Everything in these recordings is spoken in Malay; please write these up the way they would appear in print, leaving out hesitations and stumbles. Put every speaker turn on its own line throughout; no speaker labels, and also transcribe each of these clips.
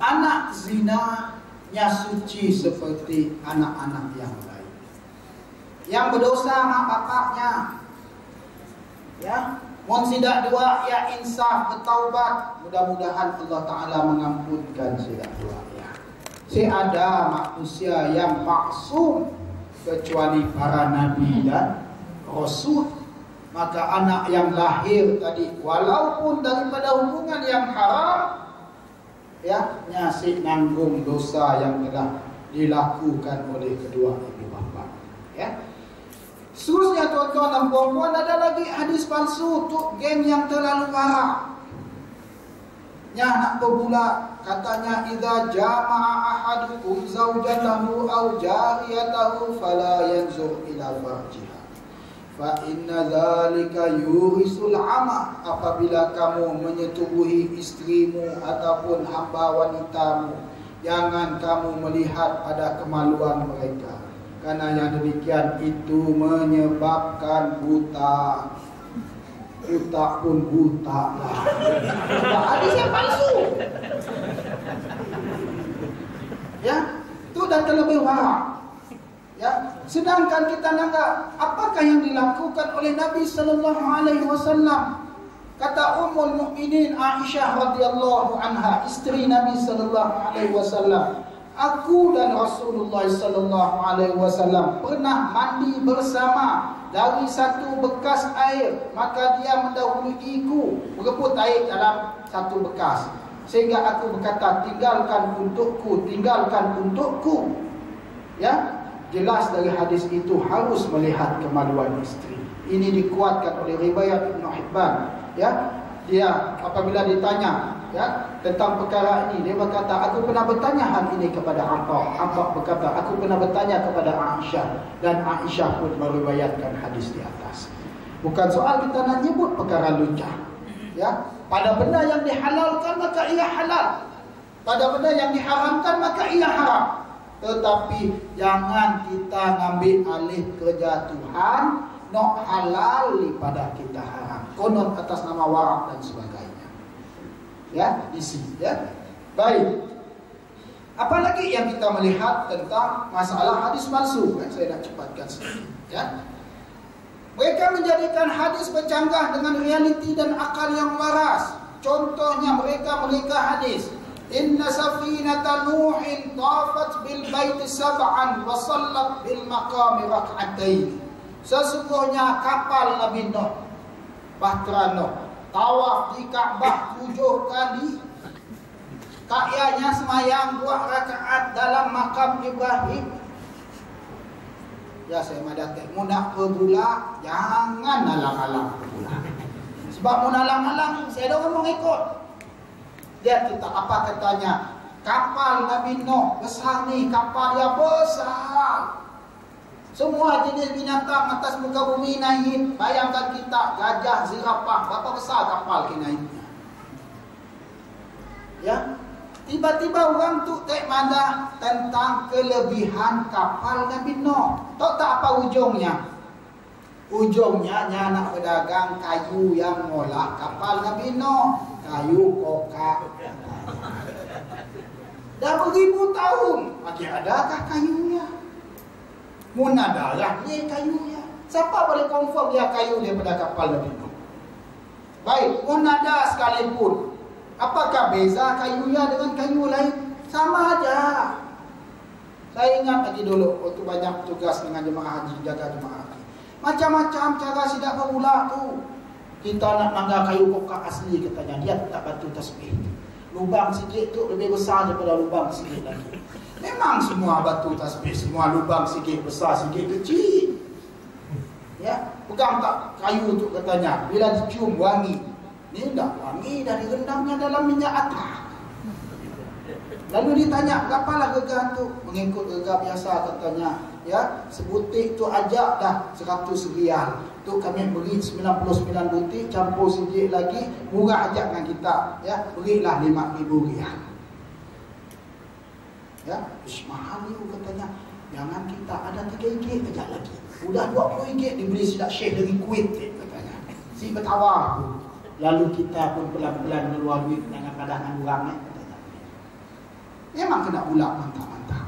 anak zinanya suci seperti anak-anak yang lain. Yang berdosa mak bapaknya, ya, mohon sidak dua ya insaf bertaubat, mudah-mudahan Allah Ta'ala mengampunkan sidak dua ya. Ada manusia yang maksum kecuali para nabi dan rasul. Maka anak yang lahir tadi walaupun daripada hubungan yang haram, ya, nyasik nanggung dosa yang telah dilakukan oleh kedua ibu bapa, ya. Seterusnya tuan-tuan dan puan-puan, ada lagi hadis palsu untuk geng yang terlalu parah. Nya nak berbula, katanya idza jama'a ahadukum zaujatahu aw jariyatahu fala yanzur ila farjiha fa inna dzalika yurisul ama. Apabila kamu menyetubuhi istrimu ataupun hamba wanitamu, jangan kamu melihat pada kemaluan mereka, karena yang demikian itu menyebabkan buta. Buta pun buta lah. Hadisnya palsu. Ya, itu dah terlebih parah. Ya, sedangkan kita nanggap apakah yang dilakukan oleh Nabi sallallahu alaihi wasallam. Kata Ummul Mukminin Aisyah radhiyallahu anha, istri Nabi sallallahu alaihi wasallam, aku dan Rasulullah sallallahu alaihi wasallam pernah mandi bersama dari satu bekas air, maka dia mendahuluiku berebut air dalam satu bekas, sehingga aku berkata, tinggalkan untukku, tinggalkan untukku. Ya, jelas dari hadis itu harus melihat kemaluan istri. Ini dikuatkan oleh riwayat Ibn Hibban. Ya, dia apabila ditanya, ya, tentang perkara ini, dia berkata, aku pernah bertanya hal ini kepada Atta berkata, aku pernah bertanya kepada Aisyah, dan Aisyah pun meriwayatkan hadis di atas. Bukan soal kita nak nyebut perkara lucah, ya. Pada benda yang dihalalkan maka ia halal, pada benda yang diharamkan maka ia haram. Tetapi jangan kita ngambil alih kejatuhan, nok halal pada kita haram, konon atas nama warak dan sebagainya. Ya, isi, ya. Baik. Apalagi yang kita melihat tentang masalah hadis palsu, kan? Saya nak cepatkan sedikit, ya. Mereka menjadikan hadis bercanggah dengan realiti dan akal yang waras. Contohnya mereka hadis, inna safinata nuhin tafat bil baiti sab'an wa sallat bil maqami rak'atain. Sesungguhnya kapal Nabi Nuh, Bahtera Nuh, tawaf di Ka'bah 7 kali. Kakyanya semayang 2 rakaat dalam makam Ibrahim. Ya, saya madatek munak berbula, jangan alang-alang berbula. Sebab mun alang-alang saya ada ngomong ikut. Lihat kita apa katanya. Kapal Nabi Nuh besar ni, kapal yang besar. Semua jenis binatang atas muka bumi naik. Bayangkan kita, gajah, zirafah, berapa besar kapal kita naiknya. Ya, tiba-tiba orang tu tak madah tentang kelebihan kapal Nabi Nuh. Tahu tak apa ujungnya? Ujungnya nak berdagang kayu yang ngolah kapal Nabi Nuh, kayu kokak. Dah beribu tahun, masih adakah kayunya? Munadalah ni kayunya. Siapa boleh confirm dia kayu daripada kapal Nabi Nuh? Baik, munada sekalipun, apakah beza kayunya dengan kayu lain? Sama aja. Saya ingat lagi dulu waktu banyak tugas dengan jemaah haji, jaga jemaah haji. Macam-macam cara sidak berulah tu. Kita nak mangga kayu kokak asli katanya, dia tak batu tasbih. Lubang sikit tu lebih besar daripada lubang sikit lagi. Memang semua batu tasbih, semua lubang sikit besar, sikit kecil. Ya, pegang tak kayu tu katanya, bila dicium wangi. Ni dah wangi dari rendamnya dalam minyak atar. Lalu ditanya, berapa gegah tu? Mengikut gegah biasa katanya, ya, sebutik tu ajak dah 100 rial. Tu kami beri 99 butik, campur sikit lagi, murah ajak dengan kita, ya, berilah 5,000 rial. Ya, mahal ni katanya. Jangan kita ada 3 ringgit ajak lagi. Udah 20 ringgit dibeli sidak syekh dari Kuwait katanya. Si bertawar. Lalu kita pun pelan-pelan meluar duit dengan padangan orang ni. memang kena bulak mantap-mantap.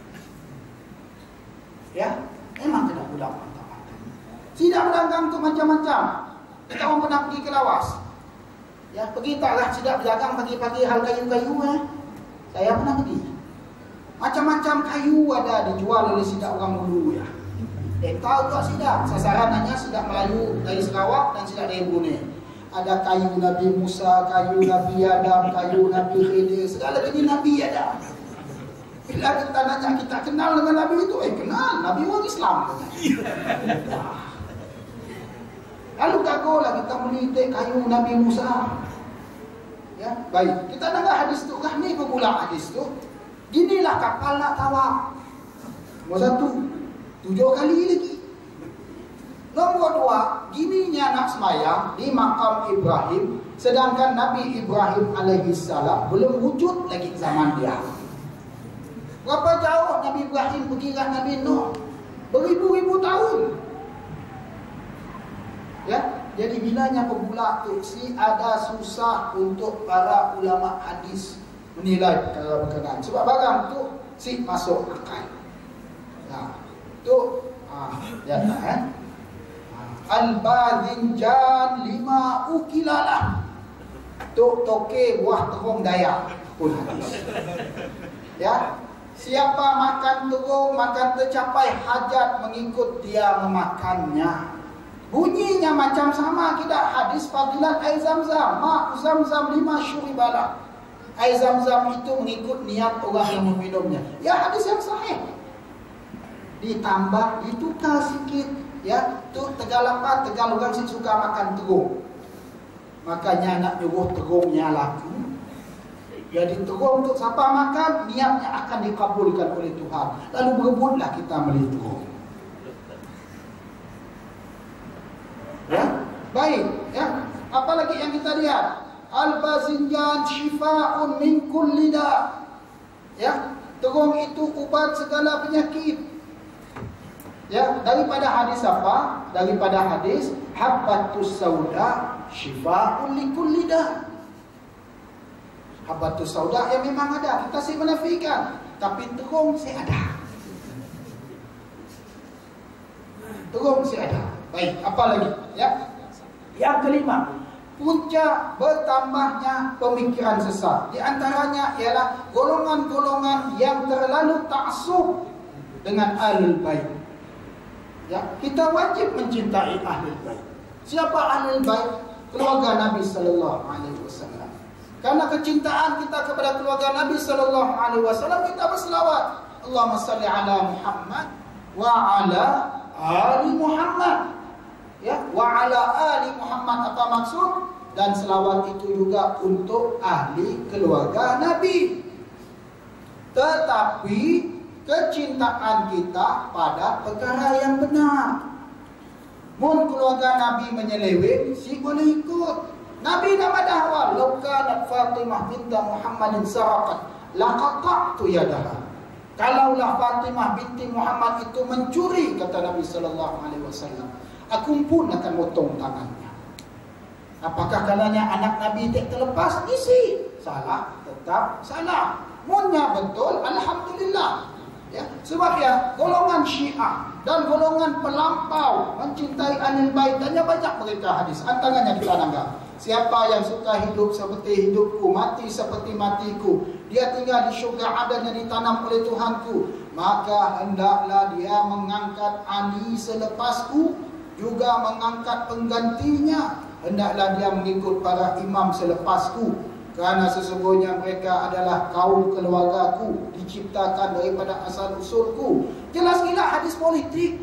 Ya, memang kena bulak mantap-mantap. Sidak berdagang tu macam-macam. Kita orang pernah pergi ke Lawas. Ya, pergi taklah sidak berdagang pagi-pagi hal kayu-kayu Saya pernah pergi. Macam-macam kayu ada dijual oleh sidak orang dulu ya. Tahu tak sidak? Sasaran hanya sidak Melayu dari Sarawak dan sidak dari Brunei. Ada kayu Nabi Musa, kayu Nabi Adam, kayu Nabi Khidir, segala jenis Nabi ada. Bila kita nanya kita kenal dengan Nabi itu, kenal, Nabi orang Islam. Lalu kagolah kita melihat kayu Nabi Musa. Ya, baik. Kita dengar hadis itu, ni pula hadis itu. Ginilah kapal nak tawaf. Nombor 1, 7 kali lagi. Nombor 2, gininya nak semayang di makam Ibrahim, sedangkan Nabi Ibrahim alaihissalam belum wujud lagi zaman dia. Berapa jauh Nabi Ibrahim pergi dengan Nabi Nuh? Beribu-ribu tahun. Ya, jadi bilanya pemula tu ada susah untuk para ulama hadis menilai perkara berkenaan. Sebab barang tu masuk akal. Nah, tu ya tak Al-Badhinjan 5 ukilalah. Tok toke buah terung daya pun hadis. Ya, siapa makan terung makan tercapai hajat mengikut dia memakannya. Bunyinya macam sama kita hadis fadilat air Zam-Zam. Ma Zam-Zam 5 syuribalah. Air Zam-Zam itu mengikut niat orang yang meminumnya. Ya, hadis yang sahih. Ditambah, ditukar sikit. Ya, tu tegal apa? Tegal orang si suka makan terung. Makanya nak nyuruh terungnya laku. Jadi terung untuk siapa makan, niatnya akan dikabulkan oleh Tuhan. Lalu berebutlah kita beli terung. Ya, baik. Ya, apa lagi yang kita lihat? Al-Bazinjan syifa'un min kulli da. Ya, terung itu ubat segala penyakit. Ya, daripada hadis apa? Daripada hadis habbatus sauda syifa'un likulli da. Habbatus sauda yang memang ada, kita sih menafikan, tapi terung sih ada. Terung sih ada. Baik, apa lagi? Ya. Yang kelima, punca bertambahnya pemikiran sesat. Di antaranya ialah golongan-golongan yang terlalu taksub dengan ahlul bait. Ya, kita wajib mencintai ahlul bait. Siapa ahlul bait? Keluarga Nabi sallallahu alaihi wasallam. Karena kecintaan kita kepada keluarga Nabi sallallahu alaihi wasallam, kita berselawat. Allahumma salli ala Muhammad wa ala ali Muhammad. Ya, wa ala ali Muhammad apa maksud? Dan selawat itu juga untuk ahli keluarga Nabi. Tetapi kecintaan kita pada perkara yang benar. Mun keluarga Nabi menyeleweng, si boleh ikut. Nabi dah madahwa, "Law kanat Fatimah binti Muhammadin saraqat, laqata'tu yadaha." Kalaulah Fatimah binti Muhammad itu mencuri, kata Nabi sallallahu alaihi wasallam, aku pun akan potong tangannya. Apakah kalanya anak Nabi tak terlepas? Isi. Salah, tetap salah. Munnya betul, alhamdulillah. Ya, sebab ya golongan Syiah dan golongan pelampau mencintai ahlul bait, hanya banyak mereka hadis. Antaranya kita anggap, siapa yang suka hidup seperti hidupku, mati seperti matiku, dia tinggal di syurga adan yang ditanam oleh Tuhanku, maka hendaklah dia mengangkat Ali selepasku, juga mengangkat penggantinya. Hendaklah dia mengikut para imam selepasku, kerana sesungguhnya mereka adalah kaum keluargaku, diciptakan daripada asal usulku. Jelas gila hadis politik.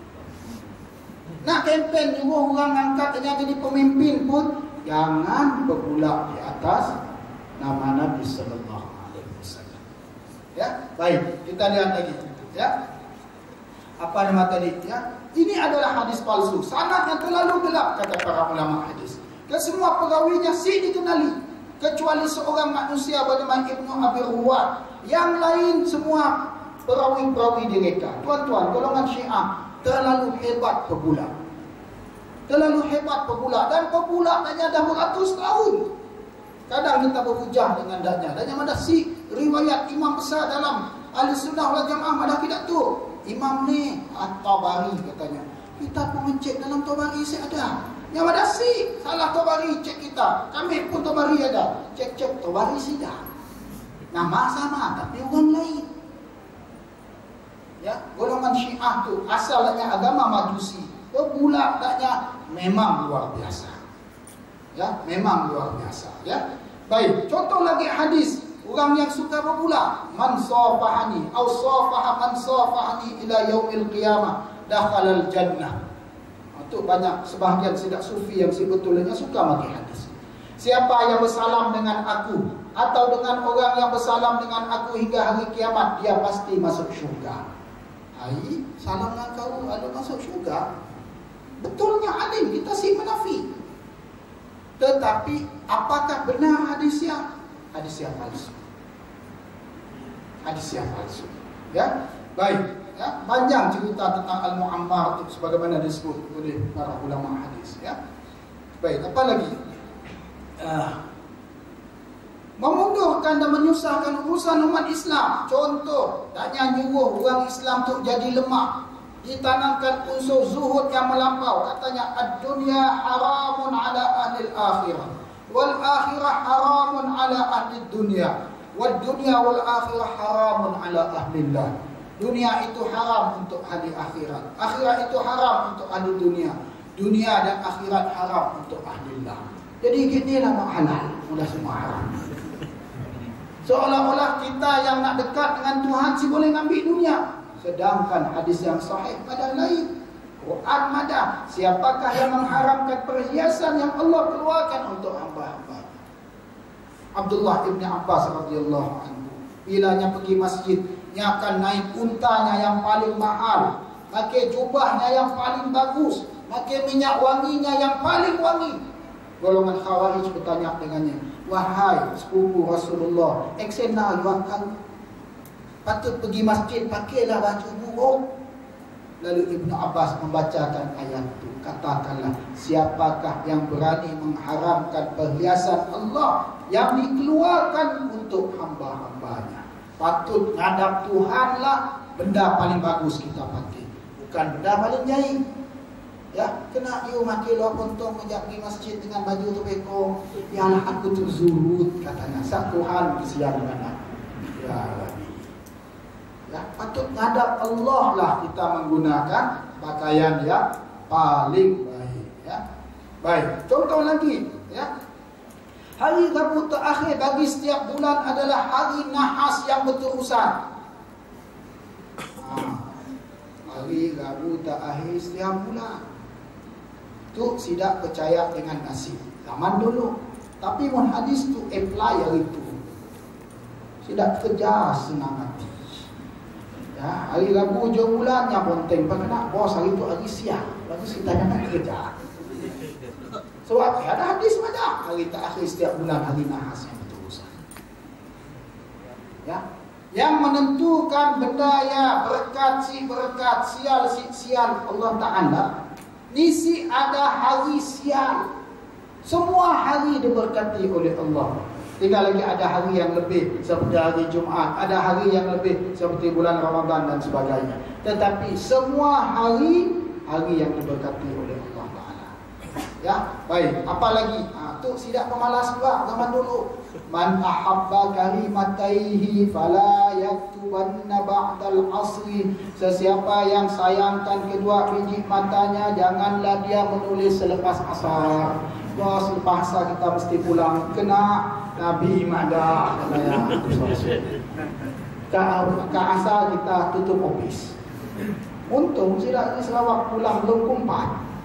Nak kempen nyuruh orang angkat hanya jadi pemimpin pun, jangan berpulak di atas nama Nabi sallallahu alaihi wasallam. Ya, baik, kita lihat lagi. Ya, apa nama tadi? Ya, ini adalah hadis palsu. Sanadnya terlalu gelap, kata para ulama hadis. Kesemua perawinya dikenali, kecuali seorang manusia bernama Ibnu Abi Ruwat. Yang lain semua perawi-perawi direka. Tuan-tuan, golongan Syiah terlalu hebat pebula. Terlalu hebat pebula. Dan pebula danya dah beratus tahun. Kadang kita berhujah dengan danya. Danya mana si riwayat imam besar dalam Ahlussunnah wal Jamaah Madhab kita tu. Imam ni At-Tabari katanya. Kita pun mencek dalam Tabari ada. Yang ada si salah Tabari cek kita. Kami pun Tabari ada. Cek Tabari sudah. Nama sama tapi orang lain. Ya, golongan Syiah tu asalnya agama Majusi. Bulatnya memang luar biasa. Ya, memang luar biasa, ya. Baik, contoh lagi hadis orang yang suka berbula, man safahani aw safaha man safahani ila yaumil qiyamah dakhalal jannah. Itu banyak sebahagian sidak sufi yang sebetulnya suka pakai hadis. Siapa yang bersalam dengan aku atau dengan orang yang bersalam dengan aku hingga hari kiamat, dia pasti masuk syurga. Hai, salam dengan kau ada masuk syurga. Betulnya alim, kita si menafi. Tetapi apakah benar hadisnya? Hadis yang palsu. Hadis yang palsu. Ya, baik. Ya, panjang cerita tentang Al-Mu'ammar itu sebagaimana disebut oleh para ulama hadis. Ya, baik. Apa lagi? Memundurkan dan menyusahkan urusan umat Islam. Contoh, tanya nyuruh orang Islam tu jadi lemah. Ditanamkan unsur zuhud yang melampau. Katanya ad-dunya haramun ala ahli al-akhirah wal akhirah haramun ala ahli dunya wad dunya wal akhirah haramun ala ahli Allah. Dunia itu haram untuk ahli akhirat, akhirat itu haram untuk ahli dunia, dunia dan akhirat haram untuk ahli Allah. Jadi ginilah mak halal, sudah semua haram. Seolah-olah kita yang nak dekat dengan Tuhan si boleh ngambil dunia. Sedangkan hadis yang sahih pada lain. Quran madah. Siapakah yang mengharamkan perhiasan yang Allah keluarkan untuk hamba-hamba? Abdullah ibn Abbas radhiyallahu anhu, bilanya pergi masjid, nya akan naik untanya yang paling mahal, pakai jubahnya yang paling bagus, pakai minyak wanginya yang paling wangi. Golongan Khawarij bertanya dengannya, wahai sepupu Rasulullah, eksena luangkan, patut pergi masjid pakailah baju buruk. Lalu Ibnu Abbas membacakan ayat itu, katakanlah, siapakah yang berani mengharamkan perhiasan Allah yang dikeluarkan untuk hamba-hambanya? Patut ngadap Tuhanlah, benda paling bagus kita pakai, bukan benda paling jahil. Ya, kena you maki lo pontong menjak pergi masjid dengan baju tu beko. Yalah aku tu zuhud katanya. Sak Tuhan kesian mana. Ya Rabbi. Ya, patut ngadap Allah lah kita menggunakan pakaian yang paling baik. Ya, baik. Contoh lagi, ya. Hari Rabu terakhir bagi setiap bulan adalah hari nahas yang berterusan. Hari Rabu terakhir setiap bulan. Tu tidak percaya dengan nasib zaman dulu. Tapi mun hadis tu apply hari itu. Tidak kerja senang hati. Ya, hari Rabu hujung bulannya bonteng kena bos hari itu hari siang. Bagus kita jangan kerja. Sebab ada hadis macam hari terakhir setiap bulan hari nahas yang berterusan. Ya, yang menentukan benda ya berkat si berkat, sial si sial Allah Ta'ala. Nisi ada hari sial. Semua hari diberkati oleh Allah. Tinggal lagi ada hari yang lebih seperti hari Jumaat, ada hari yang lebih seperti bulan Ramadan dan sebagainya. Tetapi semua hari yang diberkati oleh Allah Ta'ala. Ya, baik. Apa lagi? Tu sidak pemalas juga zaman dulu. Man ahabba kalimataihi fala yaktubanna ba'dal asri. Sesiapa yang sayangkan kedua biji matanya, janganlah dia menulis selepas asar. Bos, selepas asar kita mesti pulang. Kena Nabi madah ke asar kita tutup office. Untung sidak ni selawat pulang belum kumpat.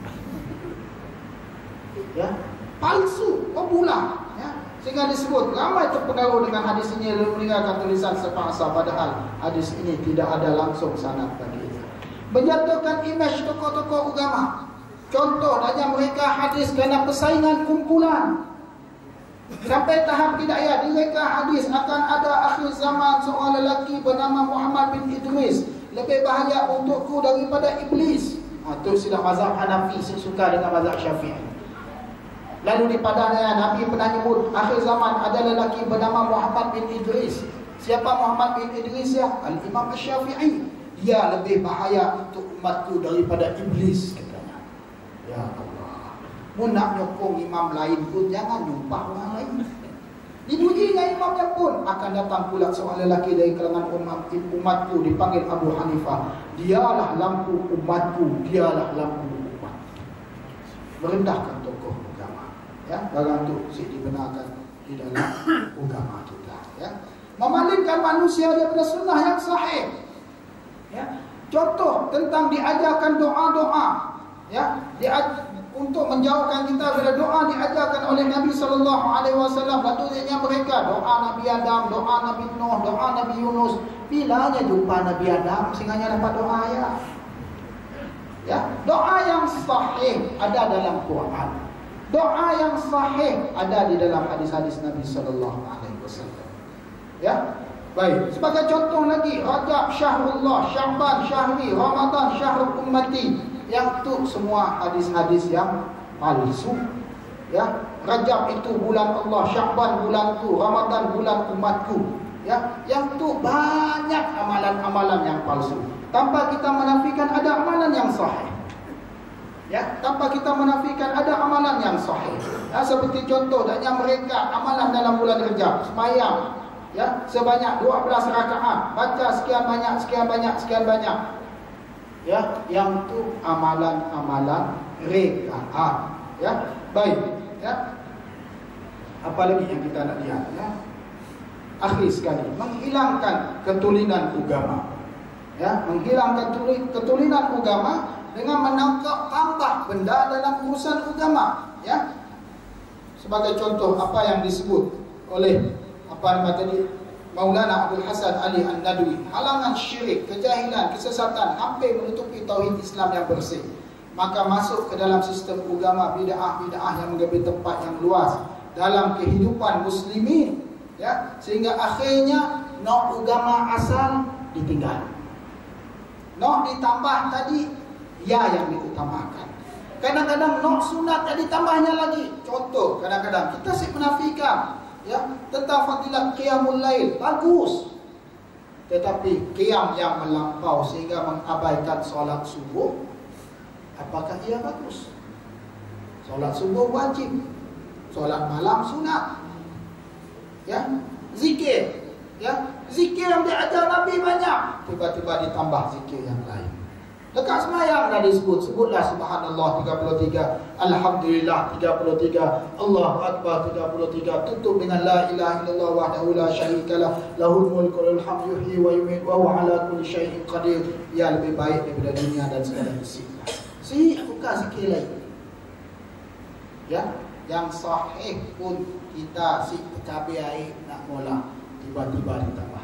Ya, palsu, pulang. Ya, sehingga disebut ramai terpengaruh dengan hadis ini lalu meninggalkan tulisan selepas asar, padahal hadis ini tidak ada langsung sanad baginya. Menjatuhkan imej tokoh-tokoh agama. Contoh hanya mereka hadis kerana persaingan kumpulan. Sampai tahap tidak ya, mereka hadis akan ada akhir zaman seorang lelaki bernama Muhammad bin Idris, lebih bahaya untukku daripada iblis. Itu sudah mazhab Hanafi, suka dengan mazhab Syafi'i. Lalu di padanya Nabi pernah nyebut akhir zaman ada lelaki bernama Muhammad bin Idris, Siapa Muhammad bin Idris ya? Al-Imam Asy-Syafi'i. Dia lebih bahaya untuk umatku daripada iblis, katanya. Ya Allah. Mu nak nyokong imam lain pun jangan nyumpah orang lain. Dipuji dengan imamnya pun. Akan datang pula seorang lelaki dari kalangan umatku dipanggil Abu Hanifah. Dialah lampu umatku, dialah lampu umatku. Merendahkan tokoh agama. Ya, barang tu sih dibenarkan di dalam agama kita. Ya, memalingkan manusia daripada sunnah yang sahih. Ya, contoh tentang diajarkan doa-doa. Ya, untuk menjauhkan kita dari doa diajarkan oleh Nabi SAW. Patutnya mereka doa Nabi Adam, doa Nabi Nuh, doa Nabi Yunus. Bilanya jumpa Nabi Adam sehingga dapat doa ya. Ya, doa yang sahih ada dalam Quran. Doa yang sahih ada di dalam hadis-hadis Nabi SAW. Ya, baik. Sebagai contoh lagi, Rajab Syahrullah, Sya'ban Syahri, Ramadan Syahrul Ummati. Yang tu semua hadis-hadis yang palsu. Ya, Rajab itu bulan Allah, Sya'ban bulanku, Ramadan bulan umatku. Ya, yang tu banyak amalan-amalan yang palsu. Tanpa kita menafikan ada amalan yang sahih. Ya, tanpa kita menafikan ada amalan yang sahih. Ya, seperti contoh daknya mereka amalan dalam bulan Rajab, sembahyang ya sebanyak 12 rakaat, baca sekian banyak, sekian banyak, sekian banyak. Ya, yang tu amalan-amalan rakaat. Ya, baik. Ya, apa lagi yang kita nak lihat? Ya, akhir sekali, menghilangkan ketulinan agama. Ya, menghilangkan ketulinan agama dengan menangkap tambah benda dalam urusan agama. Ya, sebagai contoh apa yang disebut oleh apa nama tadi Maulana Abdul Hasan Ali An-Nadwi, halangan syirik, kejahilan, kesesatan hampir menutupi tauhid Islam yang bersih. Maka masuk ke dalam sistem agama bid'ah-bid'ah yang mengambil tempat yang luas dalam kehidupan muslimin, ya, sehingga akhirnya nak agama asal ditinggal. Nak ditambah tadi ya yang diutamakan. Kadang-kadang nak sunat jadi tambahnya lagi. Contoh, kadang-kadang kita sih menafikan ya tentang fadilat qiyamul lail, bagus, tetapi qiyam yang melampau sehingga mengabaikan solat subuh, apakah ia bagus? Solat subuh wajib, solat malam sunat. Ya, zikir, ya, zikir yang diajar Nabi banyak, tiba-tiba ditambah zikir yang lain. Dekat sembahyang dah sebutlah subhanallah 33, alhamdulillah 33, Allahu akbar 33, tutup dengan la ilaha illallah wahdahu la syarikalah, lahul mulku wa lahul hamdu yuhyi wa yumiitu wa huwa ala kulli syai'in qadir. Ya, lebih baik daripada dunia dan segala isi. Bukan zikir lain. Ya, yang sahih pun kita cabai air nak mula tiba-tiba ditambah